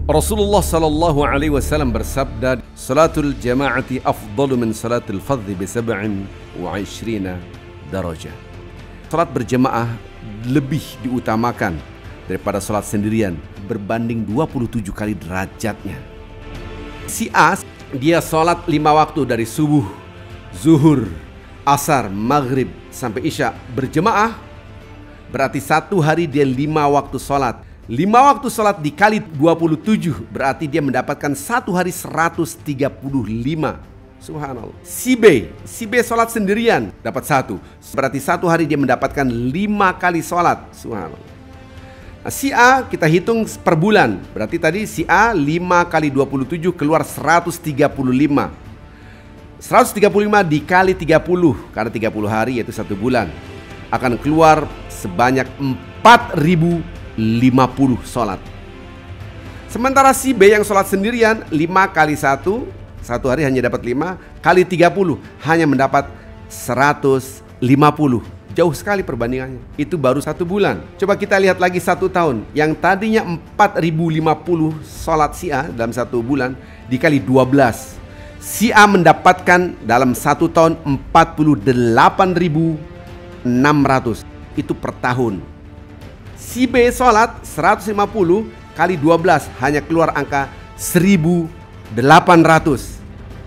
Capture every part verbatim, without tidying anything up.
Rasulullah sallallahu alaihi wasallam bersabda, "Salatul jama'ati afdalu min salatil fardhi bi sab'in wa ishrina darajah." Salat berjamaah lebih diutamakan daripada salat sendirian berbanding dua puluh tujuh kali derajatnya. Si A, dia salat lima waktu dari subuh, zuhur, asar, maghrib sampai isya berjamaah. Berarti satu hari dia lima waktu salat. Lima waktu salat dikali dua puluh tujuh berarti dia mendapatkan satu hari seratus tiga puluh lima. Subhanallah. Si B, si B salat sendirian dapat satu. Berarti satu hari dia mendapatkan lima kali salat. Subhanallah. Nah, si A kita hitung per bulan. Berarti tadi si A lima kali dua puluh tujuh keluar seratus tiga puluh lima. seratus tiga puluh lima dikali tiga puluh karena tiga puluh hari yaitu satu bulan. Akan keluar sebanyak empat ribu lima puluh sholat. Sementara si B yang sholat sendirian lima kali satu, satu hari hanya dapat lima, kali tiga puluh hanya mendapat seratus lima puluh. Jauh sekali perbandingannya. Itu baru satu bulan. Coba kita lihat lagi satu tahun. Yang tadinya empat ribu lima puluh sholat si A dalam satu bulan dikali dua belas, si A mendapatkan dalam satu tahun empat puluh delapan ribu enam ratus. Itu per tahun. Si B sholat seratus lima puluh kali dua belas hanya keluar angka seribu delapan ratus.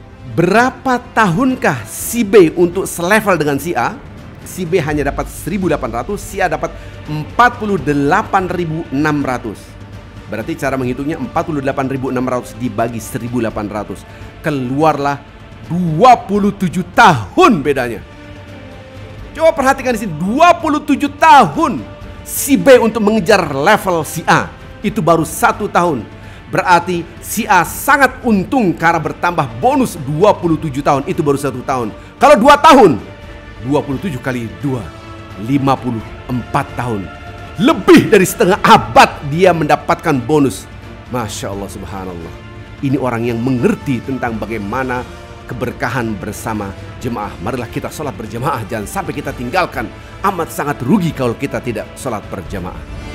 Berapa tahunkah si B untuk selevel dengan si A? Si B hanya dapat seribu delapan ratus, si A dapat empat puluh delapan ribu enam ratus. Berarti cara menghitungnya empat puluh delapan ribu enam ratus dibagi seribu delapan ratus. Keluarlah dua puluh tujuh tahun bedanya. Coba perhatikan di sini, dua puluh tujuh tahun. Si B untuk mengejar level si A itu baru satu tahun. Berarti si A sangat untung karena bertambah bonus dua puluh tujuh tahun. Itu baru satu tahun. Kalau dua tahun, dua puluh tujuh kali dua, lima puluh empat tahun. Lebih dari setengah abad dia mendapatkan bonus. Masya Allah, subhanallah. Ini orang yang mengerti tentang bagaimana keberkahan bersama jemaah. Marilah kita sholat berjamaah. Jangan sampai kita tinggalkan. Amat sangat rugi kalau kita tidak sholat berjamaah.